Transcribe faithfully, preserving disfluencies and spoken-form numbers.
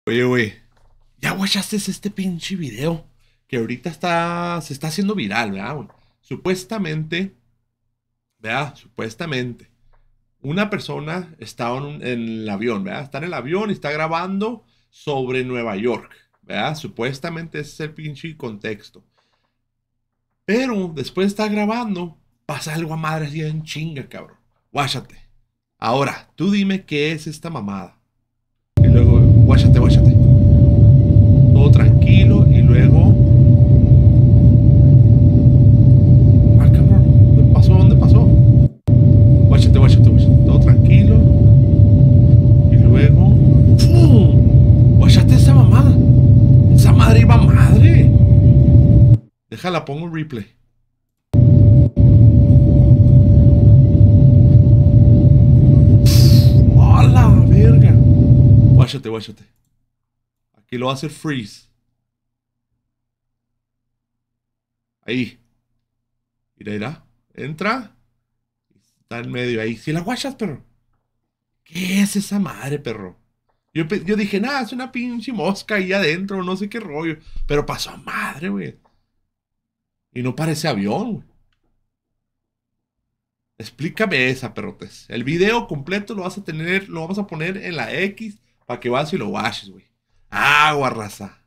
Oye, güey, ya guachaste este pinche video que ahorita está, se está haciendo viral, ¿verdad, güey? Supuestamente, ¿verdad? Supuestamente, una persona está en, un- en el avión, ¿verdad? Está en el avión y está grabando sobre Nueva York, ¿verdad? Supuestamente ese es el pinche contexto. Pero después de estar grabando, pasa algo a madre así en chinga, cabrón. Guáchate. Ahora, tú dime qué es esta mamada. Y luego, guáchate, guáchate. Todo tranquilo y luego. Ah, cabrón. ¿Dónde pasó? ¿Dónde pasó? Guáchate, guáchate, guáchate. Todo tranquilo. Y luego. ¡Fum! Guáchate esa mamada. Esa madre iba madre. Déjala, pongo un replay. ¡Hola, verga! Guáchate, guáchate. Aquí lo va a hacer freeze. Ahí. Mira, mira. Entra. Está en medio ahí. Si la guachas, perro. ¿Qué es esa madre, perro? Yo, pe- yo dije, nada, es una pinche mosca ahí adentro, no sé qué rollo. Pero pasó a madre, güey. Y no parece avión, güey. Explícame esa, perrotes. El video completo lo vas a tener, lo vamos a poner en la X para que vas y lo watches, güey. Agua, raza.